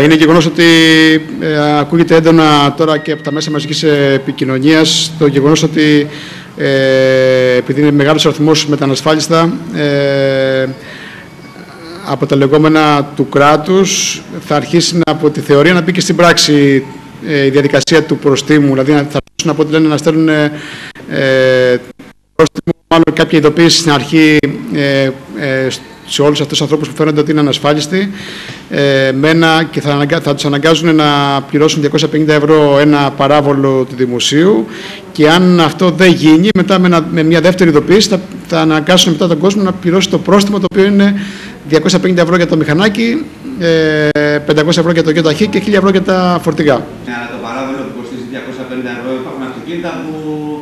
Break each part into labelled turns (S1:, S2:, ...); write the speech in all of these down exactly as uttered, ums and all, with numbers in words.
S1: Είναι γεγονός ότι ε, ακούγεται έντονα τώρα και από τα μέσα μαζικής επικοινωνίας το γεγονός ότι ε, επειδή είναι μεγάλος αριθμός μετανασφάλιστα ε, από τα λεγόμενα του κράτους θα αρχίσει να, από τη θεωρία να πει και στην πράξη ε, η διαδικασία του προστίμου, δηλαδή θα αρχίσουν από ό,τι λένε να στέλνουν ε, πρόστιμο, μάλλον κάποια ειδοποίηση στην αρχή ε, ε, σε όλους αυτούς τους ανθρώπους που φαίνονται ότι είναι ανασφάλιστοι ε, με ένα, και θα, αναγκα, θα τους αναγκάζουν να πληρώσουν διακόσια πενήντα ευρώ ένα παράβολο του δημοσίου και αν αυτό δεν γίνει, μετά με, ένα, με μια δεύτερη ειδοποίηση θα, θα αναγκάσουν μετά τον κόσμο να πληρώσει το πρόστιμο, το οποίο είναι διακόσια πενήντα ευρώ για το μηχανάκι, ε, πεντακόσια ευρώ για το ΙΟΤΑΧΗ και χίλια ευρώ για τα φορτηγά.
S2: Ναι, αλλά το παράβολο που κοστίζει διακόσια πενήντα ευρώ, υπάρχουν αυτοκίνητα που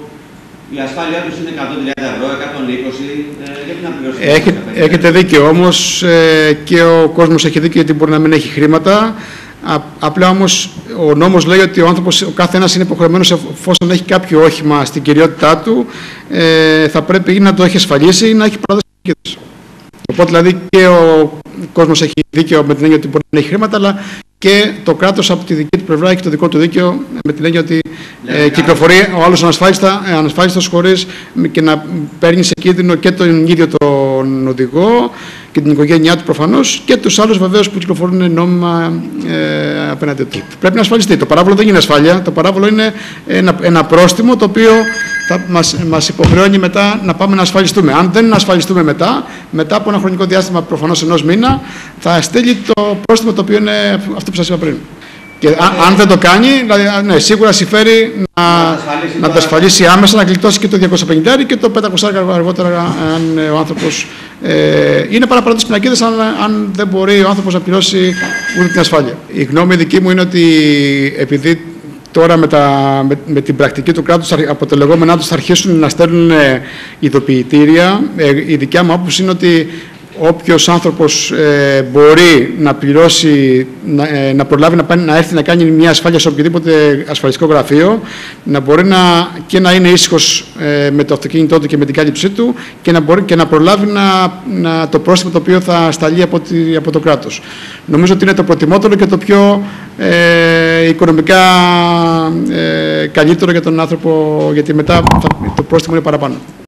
S2: η ασφάλειά τους είναι εκατόν τριάντα ευρώ, εκατόν είκοσι, ε, γιατί να πληρώσουν.
S1: Έχετε, έχετε δίκιο όμως ε, και ο κόσμος έχει δίκιο γιατί μπορεί να μην έχει χρήματα. Α, απλά όμως ο νόμος λέει ότι ο άνθρωπος, ο κάθε ένας είναι υποχρεωμένος εφόσον έχει κάποιο όχημα στην κυριότητά του, ε, θα πρέπει ή να το έχει ασφαλίσει ή να έχει παραδώσει. Οπότε δηλαδή και ο κόσμος έχει δίκιο με την έννοια ότι μπορεί να έχει χρήματα, αλλά και το κράτος από τη δική του πλευρά έχει το δικό του δίκαιο με την έννοια ότι ε, κυκλοφορεί ο άλλος ανασφάλιστος χωρίς και να παίρνει σε κίνδυνο και τον ίδιο τον οδηγό και την οικογένειά του προφανώς και τους άλλους βεβαίως που κυκλοφορούν νόμιμα ε, απέναντι του. Πρέπει να ασφαλιστεί. Το παράβολο δεν είναι ασφάλεια. Το παράβολο είναι ένα, ένα πρόστιμο το οποίο θα μας, μας υποχρεώνει μετά να πάμε να ασφαλιστούμε. Αν δεν ασφαλιστούμε μετά, μετά από ένα χρονικό διάστημα προφανώς ενός μήνα, θα στείλει το πρόστιμο το οποίο είναι αυτό που σας είπα πριν. Και αν, αν δεν το κάνει, δηλαδή, ναι, σίγουρα συμφέρει να, να το ασφαλίσει άμεσα, να γλιτώσει και το διακόσια πενήντα και το πεντακόσια αργότερα, αν ο άνθρωπος ε, είναι παραπάνω πινακίδες, αν, αν δεν μπορεί ο άνθρωπος να πληρώσει ούτε την ασφάλεια. Η γνώμη δική μου είναι ότι επειδή τώρα με, τα, με, με την πρακτική του κράτους από τα λεγόμενά τους θα αρχίσουν να στέλνουν ειδοποιητήρια, ε, η δικιά μου άποψη είναι ότι όποιος άνθρωπος ε, μπορεί να πληρώσει, να, ε, να προλάβει να, πάνε, να έρθει να κάνει μια ασφάλεια σε οποιοδήποτε ασφαλιστικό γραφείο, να μπορεί να, και να είναι ήσυχος ε, με το αυτοκίνητό του και με την κάλυψή του και να, μπορεί, και να προλάβει να, να, το πρόστιμο το οποίο θα σταλεί από, τη, από το κράτος. Νομίζω ότι είναι το προτιμότερο και το πιο ε, οικονομικά ε, καλύτερο για τον άνθρωπο, γιατί μετά θα, το πρόστιμο είναι παραπάνω.